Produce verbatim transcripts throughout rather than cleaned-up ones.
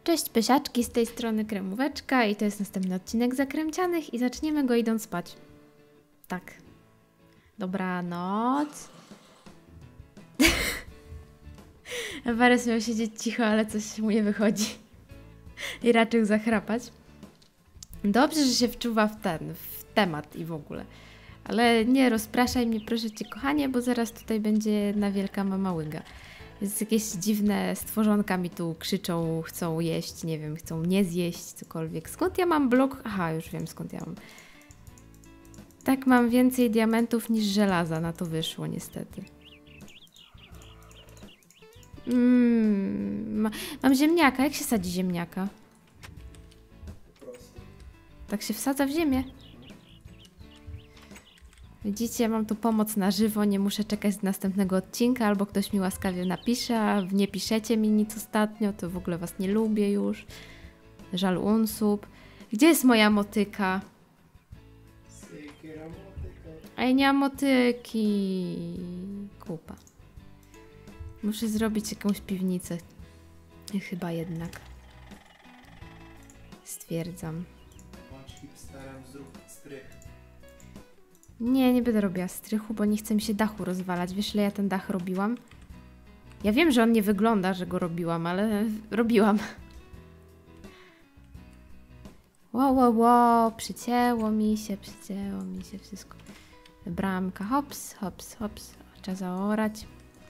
Cześć pysiaczki, z tej strony Kremóweczka i to jest następny odcinek Zakręcianych i zaczniemy go idąc spać. Tak. Dobranoc. Warys miał siedzieć cicho, ale coś mu nie wychodzi. I raczył zachrapać. Dobrze, że się wczuwa w ten, w temat i w ogóle. Ale nie rozpraszaj mnie, proszę cię, kochanie, bo zaraz tutaj będzie jedna wielka mama łyga. Jest jakieś dziwne stworzonka mi tu krzyczą, chcą jeść, nie wiem, chcą nie zjeść, cokolwiek. Skąd ja mam blok? Aha, już wiem skąd ja mam. Tak, mam więcej diamentów niż żelaza, na to wyszło niestety. Mm, ma, mam ziemniaka. Jak się sadzi ziemniaka? Tak się wsadza w ziemię. Widzicie, ja mam tu pomoc na żywo, nie muszę czekać do następnego odcinka, albo ktoś mi łaskawie napisze, a nie piszecie mi nic ostatnio, to w ogóle was nie lubię już. Żal unsub. Gdzie jest moja motyka? Ej, nie mam motyki. Kupa. Muszę zrobić jakąś piwnicę. Chyba jednak. Stwierdzam. Bądź hipsterem, zrób strych. Nie, nie będę robiła strychu, bo nie chce mi się dachu rozwalać. Wiesz, ile ja ten dach robiłam? Ja wiem, że on nie wygląda, że go robiłam, ale robiłam. Wow, wow, wow, przycięło mi się, przycięło mi się wszystko. Bramka, hops, hops, hops. Trzeba zaorać.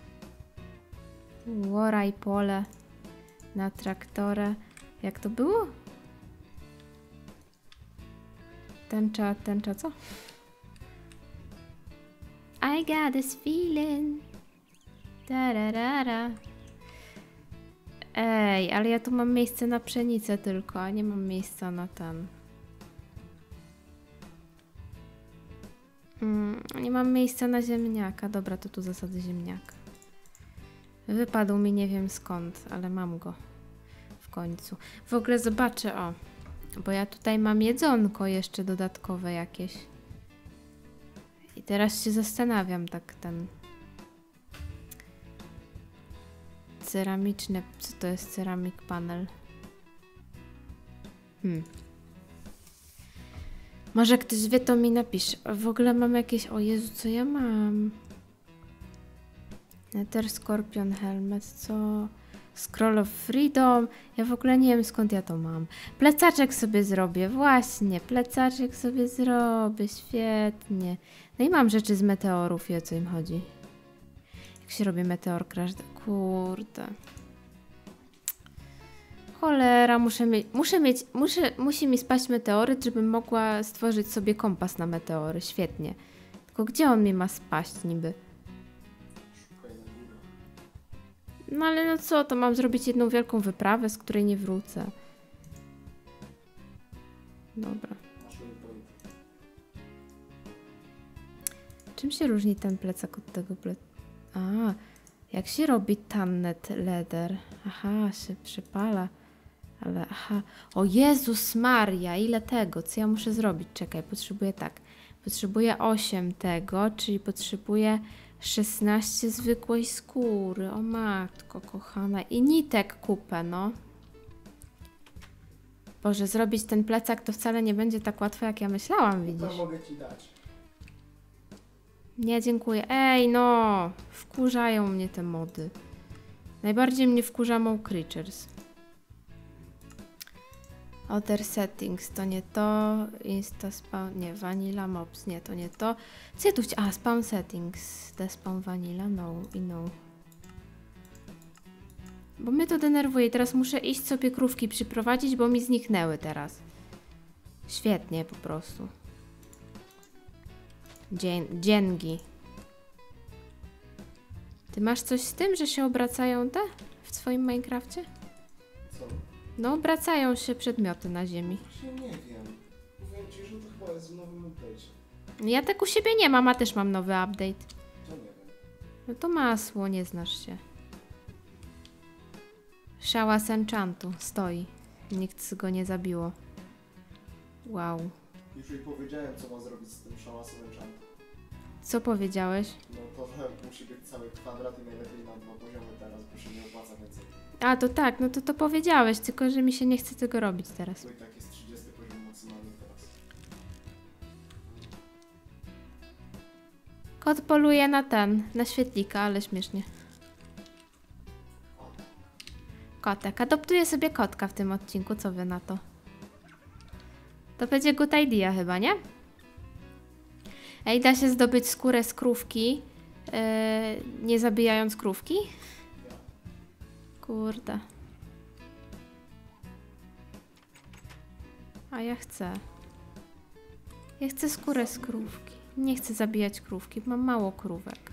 Łoraj pole na traktorę. Jak to było? Tęcza, tęcza co? I got this feeling. Tararara. Ej, ale ja tu mam miejsce na pszenicę tylko, a nie mam miejsca na ten. Mm, nie mam miejsca na ziemniaka. Dobra, to tu zasadzę ziemniaka. Wypadł mi nie wiem skąd, ale mam go. W końcu. W ogóle zobaczę, o. Bo ja tutaj mam jedzonko jeszcze dodatkowe jakieś. I teraz się zastanawiam tak ten... Ceramiczne... Co to jest ceramic panel? Hmm. Może ktoś wie, to mi napisze. W ogóle mam jakieś... O Jezu, co ja mam? Nether Scorpion Helmet, co? Scroll of Freedom. Ja w ogóle nie wiem, skąd ja to mam. Plecaczek sobie zrobię. Właśnie, plecaczek sobie zrobię. Świetnie. No i mam rzeczy z meteorów i o co im chodzi. Jak się robi meteor crash? Kurde. Cholera, muszę mieć... Muszę mieć... Muszę, musi mi spaść meteoryt, żebym mogła stworzyć sobie kompas na meteory. Świetnie. Tylko gdzie on mi ma spaść niby? No ale no co, to mam zrobić jedną wielką wyprawę, z której nie wrócę. Dobra. Czym się różni ten plecak od tego plecaka? A, jak się robi tannet leather? Aha, się przypala. Ale aha. O Jezus Maria, ile tego? Co ja muszę zrobić? Czekaj, potrzebuję tak. Potrzebuję osiem tego, czyli potrzebuję szesnaście zwykłej skóry. O matko kochana. I nitek kupę, no. Boże, zrobić ten plecak to wcale nie będzie tak łatwo, jak ja myślałam, widzisz? To mogę ci dać. Nie, dziękuję. Ej, no! Wkurzają mnie te mody. Najbardziej mnie wkurza Mow Creatures. Other settings, to nie to. Insta spawn, nie, vanilla mobs, nie, to nie to. Co ja tu chciałam? A, spawn settings. Despawn vanilla, no i no. Bo mnie to denerwuje. Teraz muszę iść sobie krówki przyprowadzić, bo mi zniknęły teraz. Świetnie po prostu. Dzien dzięgi. Ty masz coś z tym, że się obracają te w swoim Minecrafcie? Co? No, obracają się przedmioty na ziemi. Właśnie nie wiem. Mówię ci, że to chyba jest w nowym update'cie. Ja tak u siebie nie mam, a też mam nowy update. To nie wiem. No to masło, nie znasz się. Szała z enchantu stoi. Nikt go nie zabiło. Wow. Już jej powiedziałem, co ma zrobić z tym szałasem enchantu. Co powiedziałeś? No to musi być cały kwadrat i najlepiej na dwa poziomy teraz, bo się nie opłaca więcej. A, to tak, no to to powiedziałeś, tylko że mi się nie chce tego robić teraz. To i tak jest trzydziesty poziom maksymalny teraz. Kot poluje na ten, na świetlika, ale śmiesznie. Kotek. Adoptuję sobie kotka w tym odcinku, co wy na to? To będzie good idea chyba, nie? Ej, da się zdobyć skórę z krówki, yy, nie zabijając krówki? Kurde. A ja chcę. Ja chcę skórę z krówki. Nie chcę zabijać krówki, mam mało krówek.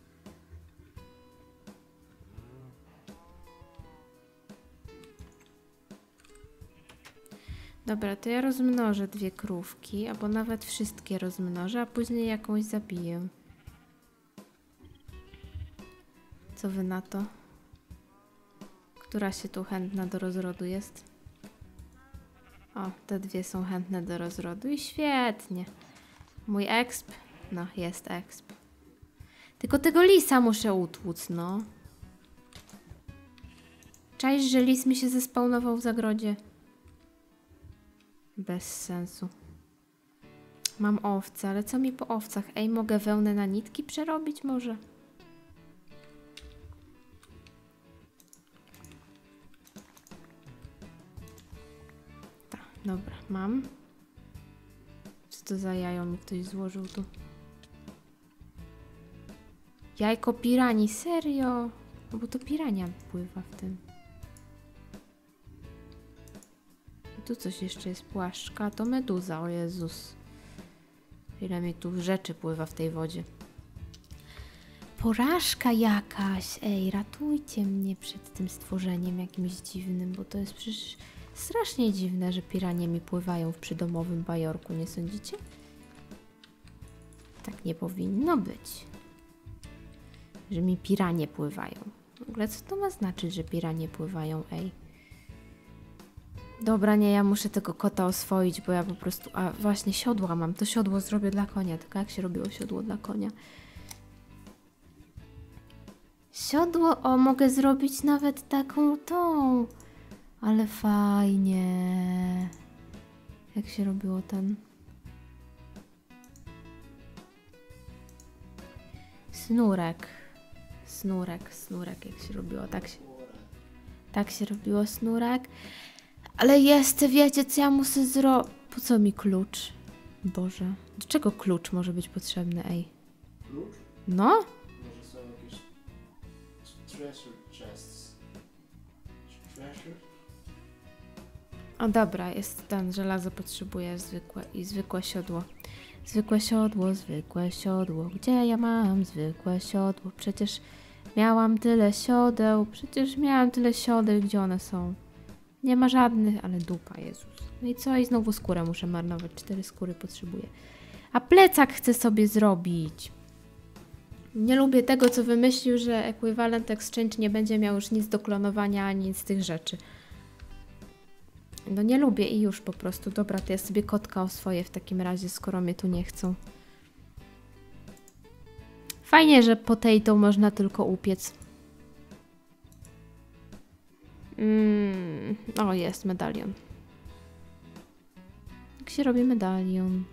Dobra, to ja rozmnożę dwie krówki, albo nawet wszystkie rozmnożę, a później jakąś zabiję. Co wy na to? Która się tu chętna do rozrodu jest? O, te dwie są chętne do rozrodu i świetnie. Mój exp? No, jest exp. Tylko tego lisa muszę utłuc, no. Czaisz, że lis mi się zespawnował w zagrodzie? Bez sensu. Mam owce, ale co mi po owcach? Ej, mogę wełnę na nitki przerobić może? Tak, dobra, mam. Co to za jajo mi ktoś złożył tu? Jajko pirani, serio? No bo to pirania pływa w tym. I tu coś jeszcze jest, płaszczka, to meduza, o Jezus. Ile mi tu rzeczy pływa w tej wodzie. Porażka jakaś, ej, ratujcie mnie przed tym stworzeniem jakimś dziwnym, bo to jest przecież strasznie dziwne, że piranie mi pływają w przydomowym bajorku, nie sądzicie? Tak nie powinno być. Że mi piranie pływają. W ogóle co to ma znaczyć, że piranie pływają, ej? Dobra, nie, ja muszę tego kota oswoić, bo ja po prostu... A właśnie, siodła mam. To siodło zrobię dla konia. Tylko jak się robiło siodło dla konia? Siodło, o, mogę zrobić nawet taką tą. Ale fajnie. Jak się robiło ten... Snurek. Snurek, snurek, jak się robiło. Tak się, tak się robiło snurek. Ale jest, wiecie co ja muszę zrobić? Po co mi klucz? Boże. Do czego klucz może być potrzebny, ej? Klucz? No? Może są jakieś treasure chests. Treasure? O dobra, jest ten, żelazo potrzebuję zwykłe i zwykłe siodło. Zwykłe siodło, zwykłe siodło. Gdzie ja mam zwykłe siodło? Przecież miałam tyle siodeł. Przecież miałam tyle siodeł. Gdzie one są? Nie ma żadnych, ale dupa, Jezus. No i co? I znowu skórę muszę marnować. Cztery skóry potrzebuję. A plecak chcę sobie zrobić. Nie lubię tego, co wymyślił, że Equivalent Exchange nie będzie miał już nic do klonowania, ani z tych rzeczy. No nie lubię i już po prostu. Dobra, to ja sobie kotka oswoję w takim razie, skoro mnie tu nie chcą. Fajnie, że potato można tylko upiec. Mm, o, jest medalion. Jak się robi medalion?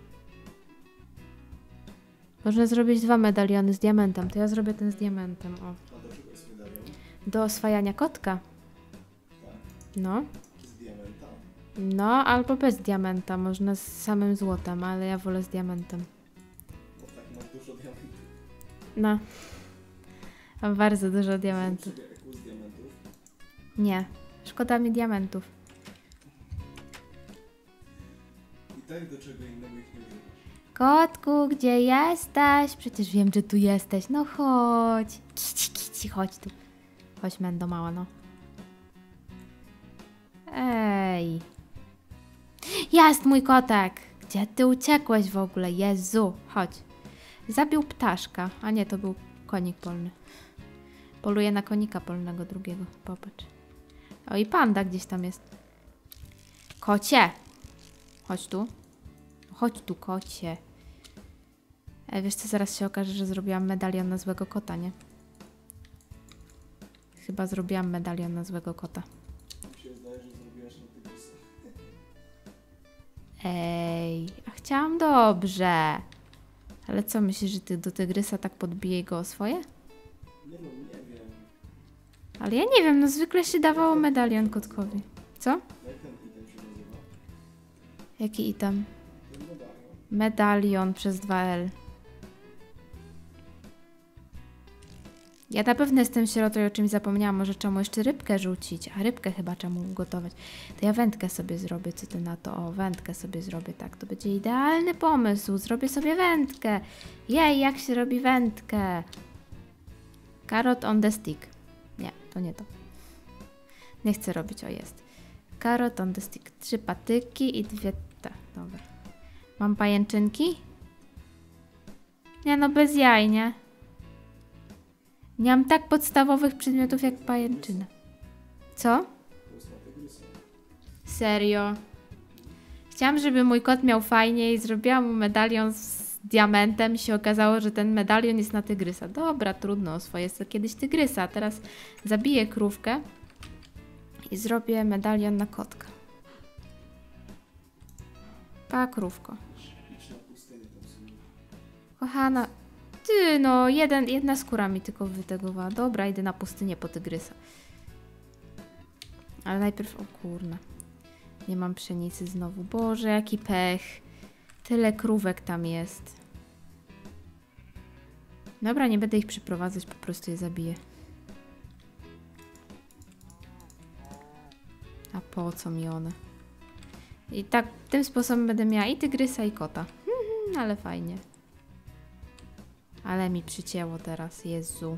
Można zrobić dwa medaliony z diamentem. To ja zrobię ten z diamentem. O. A do czego jest medalion? Do oswajania kotka. Tak. No. Z diamenta? No, albo bez diamenta. Można z samym złotem, ale ja wolę z diamentem. Bo tak masz dużo diamentów. No. Mam bardzo dużo diamentów. Sobie eku z diamentów. Nie. Szkoda mi diamentów. I tak do czego innego ich nie używasz. Kotku, gdzie jesteś? Przecież wiem, że tu jesteś. No chodź. Kici, kici, chodź tu. Chodź, Mendo mała, no. Ej. Jest mój kotek. Gdzie ty uciekłeś w ogóle? Jezu, chodź. Zabił ptaszka. A nie, to był konik polny. Poluje na konika polnego drugiego. Popatrz. O, i panda gdzieś tam jest. Kocie. Chodź tu. Chodź tu, kocie. E, wiesz co, zaraz się okaże, że zrobiłam medalion na złego kota, nie? Chyba zrobiłam medalion na złego kota. Mi się zdaje, że zrobiłaś na tygrysa. Ej, a chciałam dobrze. Ale co, myślisz, że ty do tygrysa tak podbije go o swoje? Nie no, nie wiem. Ale ja nie wiem, no zwykle się dawało medalion kotkowi. Co? Jak ten item się nazywa? Jaki item? Ten medalion. Medalion przez dwa L. Ja na pewno jestem sierotą i o czymś zapomniałam. Może czemu jeszcze rybkę rzucić? A rybkę chyba czemu ugotować. To ja wędkę sobie zrobię. Co ty na to? O, wędkę sobie zrobię. Tak, to będzie idealny pomysł. Zrobię sobie wędkę. Jej, jak się robi wędkę? Carrot on the stick. Nie, to nie to. Nie chcę robić. O, jest. Carrot on the stick. Trzy patyki i dwie... Tak, dobra. Mam pajęczynki? Nie no, bez jaj, nie? Nie mam tak podstawowych przedmiotów jak pajęczyna. Co? To jest na tygrysa. Serio? Chciałam, żeby mój kot miał fajnie i zrobiłam mu medalion z diamentem i się okazało, że ten medalion jest na tygrysa. Dobra, trudno, swoje jest to kiedyś tygrysa. A teraz zabiję krówkę i zrobię medalion na kotka. Pa, krówko. Idź na pustynię tam sobie. Kochana, ty no, jeden, jedna skóra mi tylko wytegowała. Dobra, idę na pustynię po tygrysa. Ale najpierw, o kurna. Nie mam pszenicy znowu. Boże, jaki pech. Tyle krówek tam jest. Dobra, nie będę ich przyprowadzać, po prostu je zabiję. A po co mi one? I tak, tym sposobem będę miała i tygrysa, i kota. Ale fajnie. Ale mi przycięło teraz, Jezu.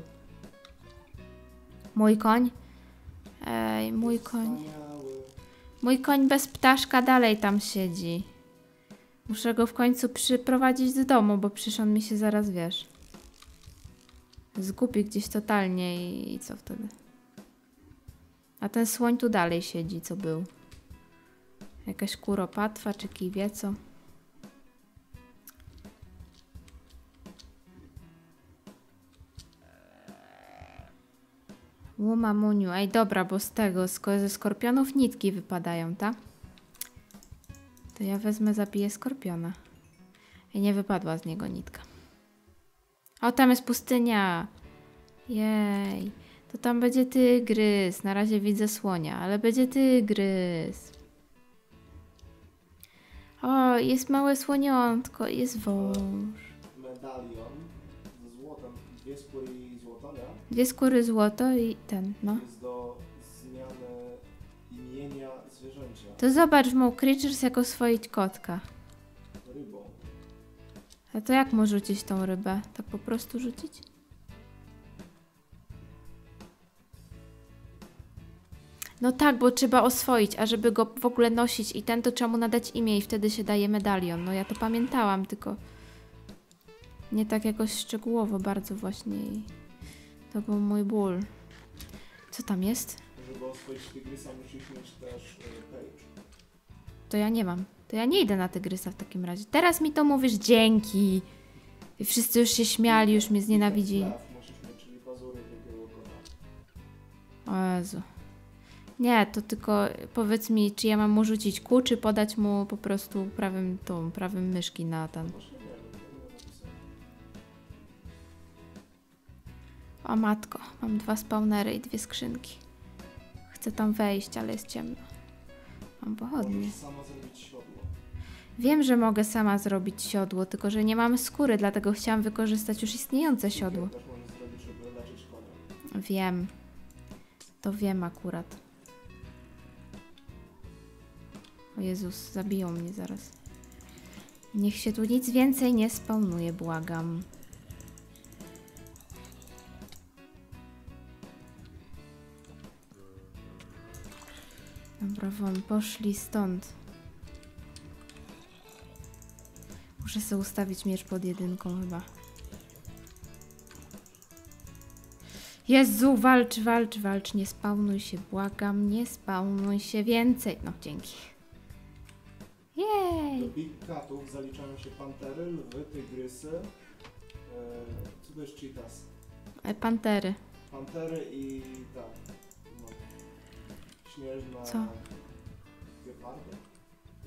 Mój koń? Ej, mój koń. Wspaniały. Mój koń bez ptaszka dalej tam siedzi. Muszę go w końcu przyprowadzić do domu, bo przecież on mi się zaraz, wiesz, zgubi gdzieś totalnie i, i co wtedy? A ten słoń tu dalej siedzi, co był. Jakaś kuropatwa czy kij wie co. Łuma muniu. Ej, dobra, bo z tego, sko ze skorpionów nitki wypadają, tak? To ja wezmę, zabiję skorpiona. I nie wypadła z niego nitka. O, tam jest pustynia. Jej. To tam będzie tygrys. Na razie widzę słonia, ale będzie tygrys. O, jest małe słoniątko. Jest wąż. Medalion ze złotem. Dwie skóry i złota, nie? Dwie skóry złoto i ten, no. Jest do zmiany imienia zwierzęcia. To zobacz w Mo Creatures, jak oswoić kotka. Rybą. A to jak mu rzucić tą rybę? Tak po prostu rzucić? No tak, bo trzeba oswoić, a żeby go w ogóle nosić i ten, to trzeba mu nadać imię i wtedy się daje medalion. No ja to pamiętałam, tylko nie tak jakoś szczegółowo bardzo właśnie i to był mój ból. Co tam jest? Żeby oswoić tygrysa musisz mieć też y, page. To ja nie mam. To ja nie idę na tygrysa w takim razie. Teraz mi to mówisz dzięki. I wszyscy już się śmiali, już mnie znienawidzili. Musisz mieć, czyli pazury wielkiego kota. O Jezu. Nie, to tylko powiedz mi, czy ja mam mu rzucić kół, czy podać mu po prostu prawym, tą, prawym myszki na ten. Właśnie nie wiem, nie wiem napisane. O matko, mam dwa spawnery i dwie skrzynki. Chcę tam wejść, ale jest ciemno. Mam pochodnie. Możesz sama zrobić siodło. Wiem, że mogę sama zrobić siodło, tylko że nie mamy skóry, dlatego chciałam wykorzystać już istniejące siodło. Też możesz zrobić, żeby leczyć konia. Wiem. To wiem akurat. O Jezus, zabiją mnie zaraz. Niech się tu nic więcej nie spawnuje, błagam. Dobra, won, poszli stąd. Muszę sobie ustawić miecz pod jedynką chyba. Jezu, walcz, walcz, walcz, nie spawnuj się, błagam, nie spawnuj się więcej. No, dzięki. Jej! Do Big Catów zaliczają się pantery, lwy, tygrysy. Yy, co to jest cheetahs? E, Pantery. Pantery i tak. No. Śnieżna... Co? Gepardy? No.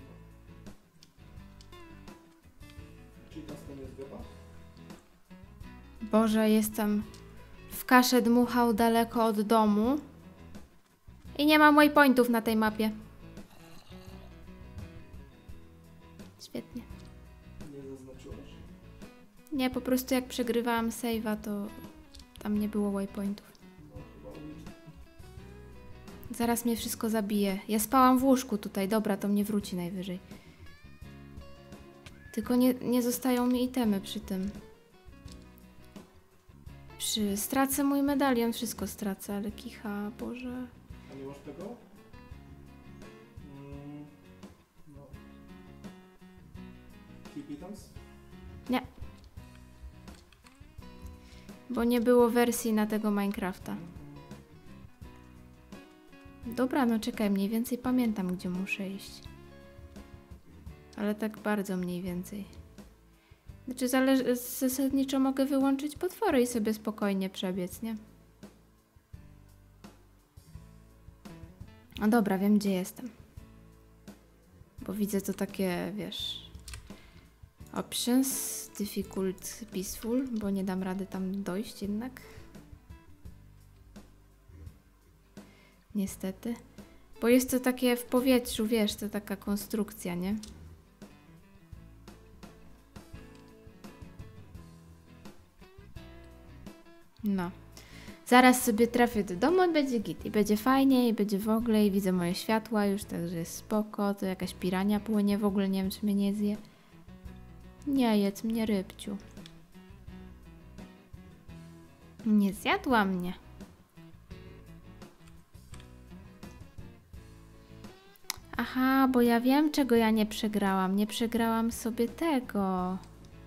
Cheetahs to nie jest gepard? Boże, jestem w kaszę dmuchał daleko od domu. I nie mam waypointów na tej mapie. Świetnie. Nie zaznaczyłaś? Nie, po prostu jak przegrywałam save'a, to tam nie było waypointów. No chyba nie. Zaraz mnie wszystko zabije. Ja spałam w łóżku tutaj. Dobra, to mnie wróci najwyżej. Tylko nie, nie zostają mi itemy przy tym. Przy... Stracę mój medalion, wszystko stracę, ale kicha, Boże. A nie masz tego? Mm, no. Keep items? Nie. Bo nie było wersji na tego Minecrafta. Dobra, no czekaj, mniej więcej pamiętam, gdzie muszę iść. Ale tak bardzo mniej więcej. Znaczy, zależy, zasadniczo mogę wyłączyć potwory i sobie spokojnie przebiec, nie? No dobra, wiem, gdzie jestem. Bo widzę to takie, wiesz... Options, difficult, peaceful, bo nie dam rady tam dojść jednak. Niestety. Bo jest to takie w powietrzu, wiesz, to taka konstrukcja, nie? No. Zaraz sobie trafię do domu i będzie git. I będzie fajnie, i będzie w ogóle, i widzę moje światła już, także jest spoko. To jakaś pirania płynie, w ogóle nie wiem, czy mnie nie zje. Nie jedz mnie, rybciu. Nie zjadła mnie. Aha, bo ja wiem, czego ja nie przegrałam. Nie przegrałam sobie tego.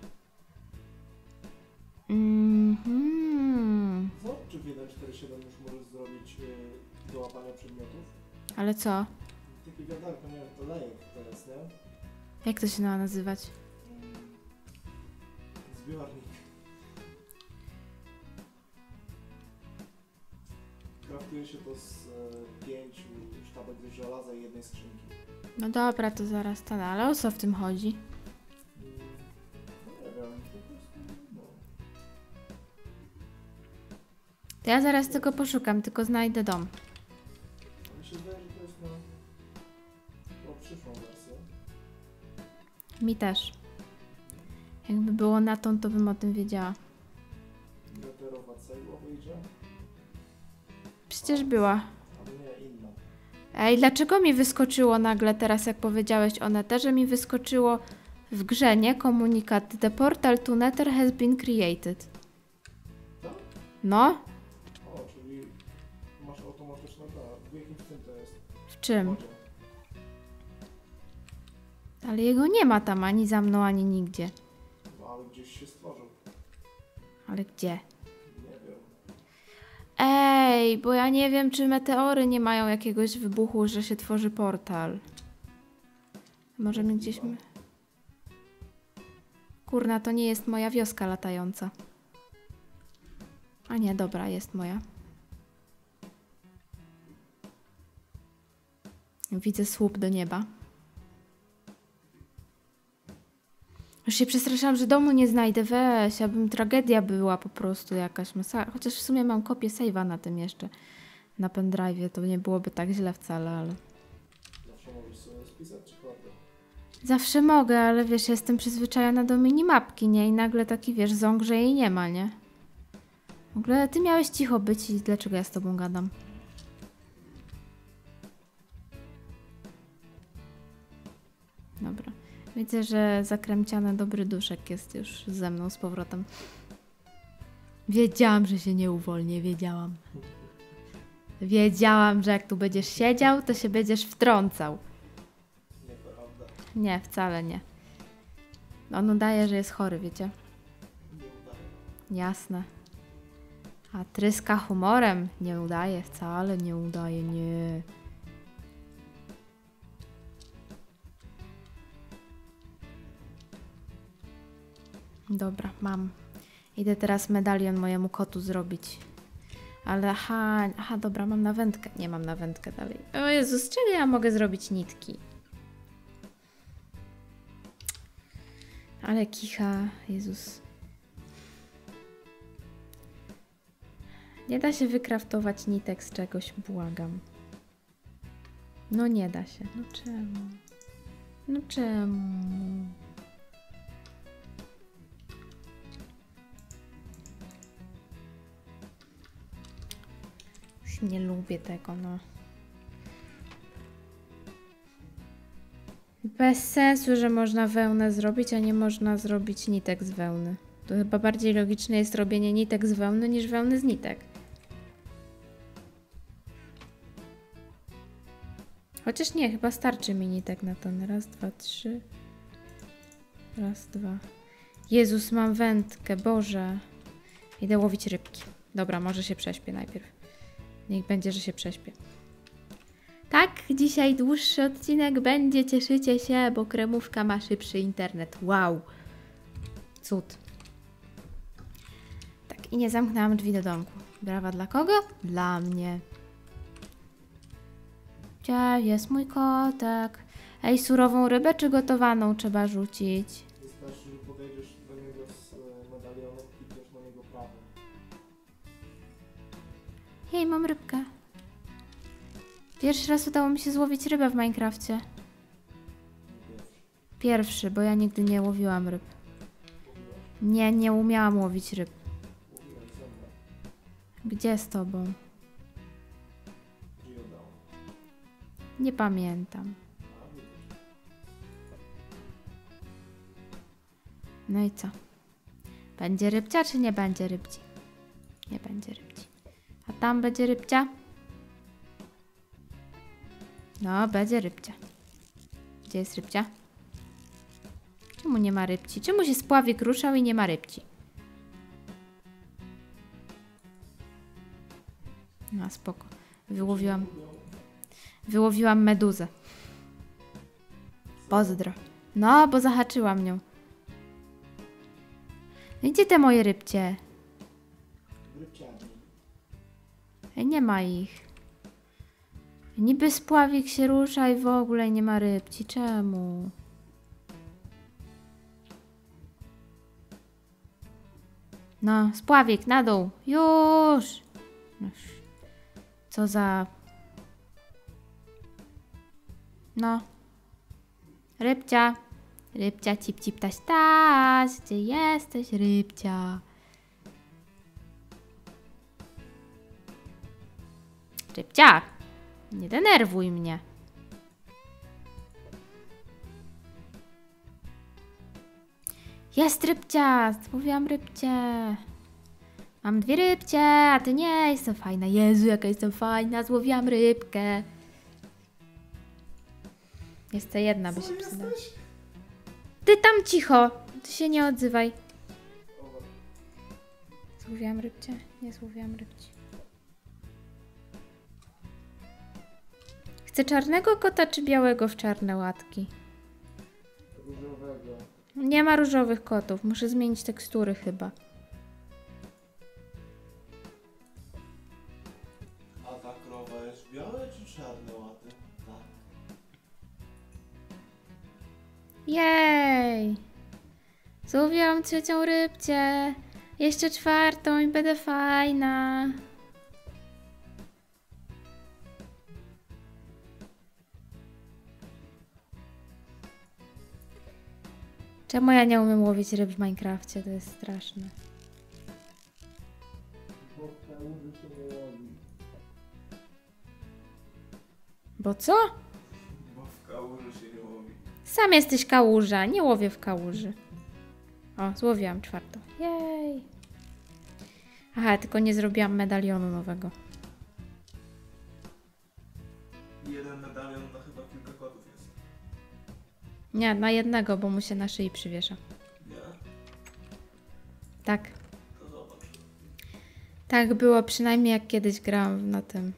Mhm. Co? Czy w jeden cztery siedem już możesz zrobić yy, do łapania przedmiotów? Ale co? Takie wiaderko, nie wiem, to lejek to jest, nie? Jak to się ma nazywać? Mm, zbiornik. Kraftuje się to z e, pięciu sztabek z żelaza i jednej skrzynki. No dobra, to zaraz ten, ale o co w tym chodzi? Mm, no nie wiem, po prostu, no. To ja zaraz tego poszukam, tylko znajdę dom. Mi się zdaje, że to jest na, na przyszłą wersję. Mi też. Jakby było na tą, to bym o tym wiedziała. Meteorowa cegła wyjdzie, Przecież była. ale nie inna. Ej, dlaczego mi wyskoczyło nagle teraz, jak powiedziałeś o Netherze, mi wyskoczyło w grze, nie? Komunikat. The portal to Nether has been created. Tak? No? O, czyli masz automatyczne, tak. W jakim tym to jest? W czym? Wodzie. Ale jego nie ma tam ani za mną, ani nigdzie. No ale gdzieś się stworzył. Ale gdzie? Nie wiem. Ej, bo ja nie wiem, czy meteory nie mają jakiegoś wybuchu, że się tworzy portal. Może mi gdzieś... My... Kurna, to nie jest moja wioska latająca. A nie, dobra, jest moja. Widzę słup do nieba. Już się przestraszyłam, że domu nie znajdę. Weź, abym tragedia była po prostu jakaś. Masa... Chociaż w sumie mam kopię save'a na tym jeszcze. Na pendrive'ie, to nie byłoby tak źle wcale, ale... Zawsze możesz sobie spisać czy prawda? Zawsze mogę, ale wiesz, jestem przyzwyczajona do minimapki, nie? I nagle taki, wiesz, ząg, że jej nie ma, nie? W ogóle ty miałeś cicho być i dlaczego ja z tobą gadam? Dobra. Widzę, że zakręciany dobry duszek jest już ze mną z powrotem. Wiedziałam, że się nie uwolnię, wiedziałam. Wiedziałam, że jak tu będziesz siedział, to się będziesz wtrącał. Nieprawda. Nie, wcale nie. On udaje, że jest chory, wiecie? Nie udaje. Jasne. A tryska humorem nie udaje, wcale nie udaje, nie. Dobra, mam. Idę teraz medalion mojemu kotu zrobić. Ale aha, aha, dobra, mam na wędkę. Nie mam na wędkę dalej. O Jezus, czyli ja mogę zrobić nitki. Ale kicha, Jezus. Nie da się wykraftować nitek z czegoś, błagam. No nie da się. No czemu? No czemu? Już nie lubię tego, no. Bez sensu, że można wełnę zrobić, a nie można zrobić nitek z wełny. To chyba bardziej logiczne jest robienie nitek z wełny niż wełny z nitek. Chociaż nie, chyba starczy mi nitek na ton. Raz, dwa, trzy. Raz, dwa. Jezus, mam wędkę, Boże. Idę łowić rybki. Dobra, może się prześpię najpierw. Niech będzie, że się prześpię. Tak, dzisiaj dłuższy odcinek będzie, cieszycie się, bo kremówka ma szybszy internet. Wow! Cud. Tak, i nie zamknęłam drzwi do domku. Brawa dla kogo? Dla mnie. Gdzie jest mój kotek? Ej, surową rybę czy gotowaną trzeba rzucić? Wystarczy, że podejdziesz do niego z e, medalionem i klikniesz na niego prawym. Jej, mam rybkę. Pierwszy raz udało mi się złowić rybę w Minecrafcie. Pierwszy. Pierwszy, bo ja nigdy nie łowiłam ryb. Nie, nie umiałam łowić ryb. Mówiłem ze mną. Gdzie z tobą? Geodown. Nie pamiętam. A, widzisz. No i co? Będzie rybcia, czy nie będzie rybci? Nie będzie rybci. A tam będzie rybcia? No, będzie rybcia. Gdzie jest rybcia? Czemu nie ma rybci? Czemu się spławik ruszał i nie ma rybci? No, spoko. Wyłowiłam... Wyłowiłam meduzę. Pozdro. No, bo zahaczyłam nią. No i gdzie te moje rybcie? Rybciarni. Ej, nie ma ich. Niby spławik się rusza i w ogóle nie ma rybci. Czemu? No, spławik, na dół. Już! No, co za... No. Rybcia. Rybcia, cip, cip, taś, taś. Gdzie jesteś, rybcia? Rybcia! Nie denerwuj mnie. Jest rybcia! Złowiłam rybcie. Mam dwie rybcie, a ty nie. Jestem fajna. Jezu, jaka jestem fajna. Złowiłam rybkę. Jeszcze jedna by Co się przydała. jesteś? Ty tam cicho. Ty się nie odzywaj. O, Złowiłam rybcie? Nie złowiłam rybci. Chcę czarnego kota czy białego w czarne łatki? różowego. Nie ma różowych kotów. Muszę zmienić tekstury chyba. A ta krowa jest białe czy czarne łaty? Tak. Jej! Złowiłam trzecią rybcie. Jeszcze czwartą i będę fajna. Czemu ja nie umiem łowić ryb w Minecrafcie? To jest straszne. Bo w kałuży się nie łowi. Bo co? Bo w kałuży się nie łowi. Sam jesteś kałuża. Nie łowię w kałuży. O, złowiłam czwartą. Jej! Aha, tylko nie zrobiłam medalionu nowego. Jeden medalion na chyba kilka kotów jest. Nie, na jednego, bo mu się na szyi przywiesza. Nie? Tak. To zobacz. Tak było przynajmniej jak kiedyś grałam na tym.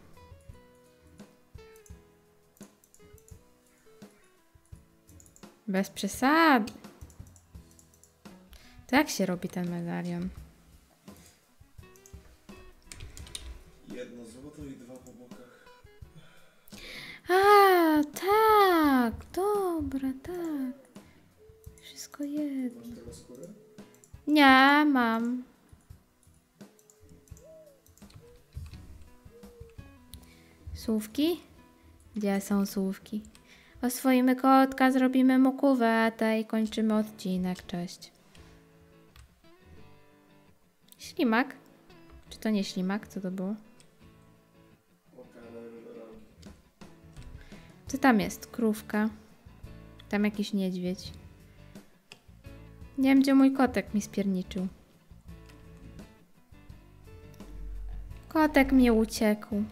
Bez przesady. To jak się robi ten medalion? dobra, tak. Wszystko jedno. Masz tego skóry? Nie, mam. Słówki? Gdzie są słówki? Oswoimy kotka, zrobimy mu kuwetę i kończymy odcinek. Cześć. Ślimak? Czy to nie ślimak? Co to było? Okej, dajmy do rąk. Co tam jest? Krówka. Tam jakiś niedźwiedź. Nie wiem, gdzie mój kotek mi spierniczył. Kotek mnie uciekł.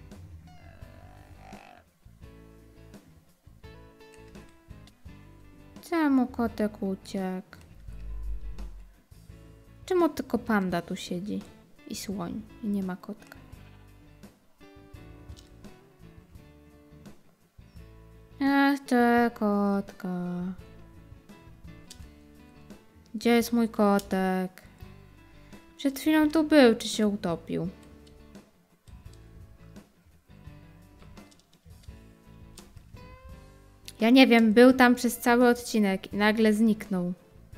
Czemu kotek uciekł? Czemu tylko panda tu siedzi? I słoń. I nie ma kotka. Ach, te kotka. Gdzie jest mój kotek? Przed chwilą tu był, czy się utopił? Ja nie wiem, był tam przez cały odcinek i nagle zniknął.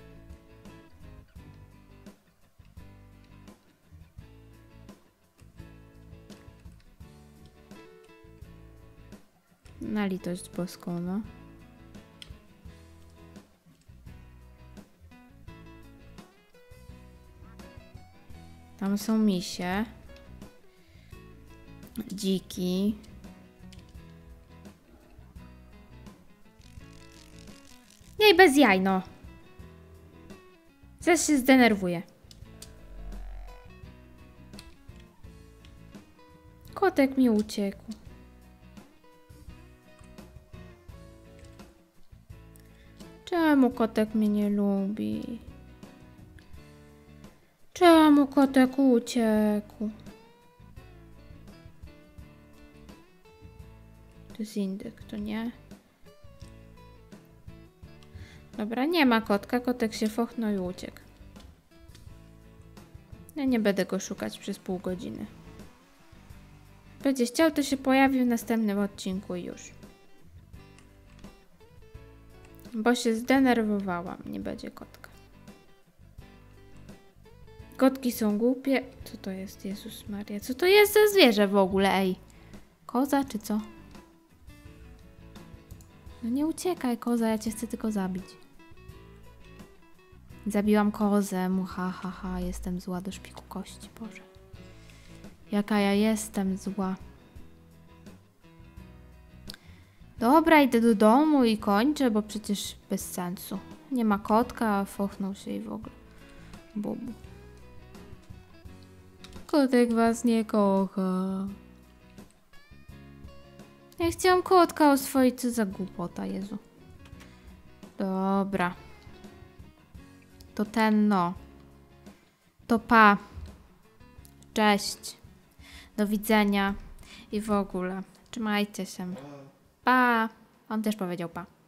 Na litość boską, no. Tam są misie. Dziki. Nie, i bez jaj, no. Zaraz się zdenerwuję. Kotek mi uciekł. Czemu kotek mnie nie lubi? Czemu kotek uciekł? To jest indyk, to nie? Dobra, nie ma kotka. Kotek się fochnął i uciekł. Ja nie będę go szukać przez pół godziny. Będzie chciał, to się pojawi w następnym odcinku i już. Bo się zdenerwowałam. Nie będzie kotka. Kotki są głupie. Co to jest? Jezus Maria. Co to jest za zwierzę w ogóle, ej? Koza czy co? No nie uciekaj, koza. Ja cię chcę tylko zabić. Zabiłam kozę. Mu ha, ha, ha. Jestem zła do szpiku kości. Boże. Jaka ja jestem zła. Dobra, idę do domu i kończę, bo przecież bez sensu. Nie ma kotka, fochnął się i w ogóle. Bubu. Kotek was nie kocha. Ja chciałam kotka oswoić, co za głupota, Jezu. Dobra. To ten, no. To pa. Cześć. Do widzenia. I w ogóle. Trzymajcie się. Pa. On też powiedział pa.